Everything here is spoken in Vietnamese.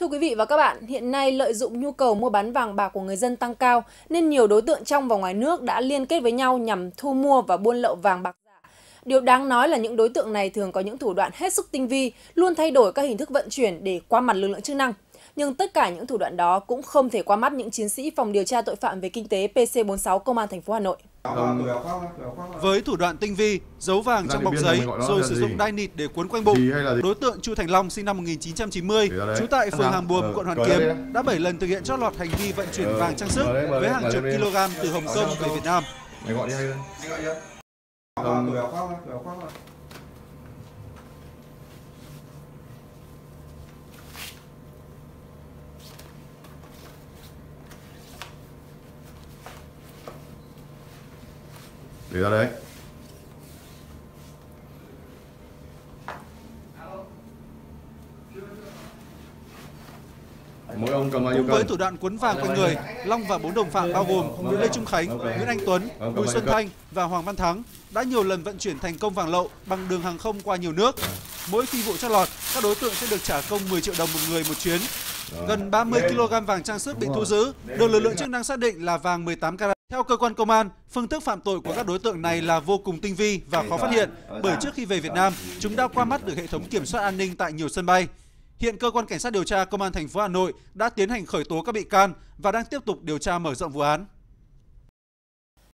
Thưa quý vị và các bạn, hiện nay lợi dụng nhu cầu mua bán vàng bạc của người dân tăng cao nên nhiều đối tượng trong và ngoài nước đã liên kết với nhau nhằm thu mua và buôn lậu vàng bạc giả. Điều đáng nói là những đối tượng này thường có những thủ đoạn hết sức tinh vi, luôn thay đổi các hình thức vận chuyển để qua mặt lực lượng chức năng. Nhưng tất cả những thủ đoạn đó cũng không thể qua mắt những chiến sĩ Phòng điều tra tội phạm về kinh tế PC46 Công an thành phố Hà Nội. Với thủ đoạn tinh vi, giấu vàng trong bọc giấy rồi sử dụng đai nịt để cuốn quanh bụng, đối tượng Chu Thành Long sinh năm 1990, trú tại phường Hàng Buồm, quận Hoàn Kiếm đã 7 lần thực hiện trót lọt hành vi vận chuyển vàng trang sức với hàng chục kg từ Hồng Kông về Việt Nam. Để ra đấy. Mỗi ông cầm bao nhiêu cân? Với thủ đoạn cuốn vàng quanh người, Long và 4 đồng phạm bao gồm Nguyễn Lê Trung Khánh, Nguyễn Anh Tuấn, Bùi Xuân Thanh và Hoàng Văn Thắng đã nhiều lần vận chuyển thành công vàng lậu bằng đường hàng không qua nhiều nước. Mỗi phi vụ trót lọt, các đối tượng sẽ được trả công 10 triệu đồng một người một chuyến. Gần 30 kg vàng trang sức bị thu giữ, được lực lượng chức năng xác định là vàng 18 carat. Theo cơ quan công an, phương thức phạm tội của các đối tượng này là vô cùng tinh vi và khó phát hiện, bởi trước khi về Việt Nam, chúng đã qua mắt được hệ thống kiểm soát an ninh tại nhiều sân bay. Hiện cơ quan cảnh sát điều tra Công an thành phố Hà Nội đã tiến hành khởi tố các bị can và đang tiếp tục điều tra mở rộng vụ án.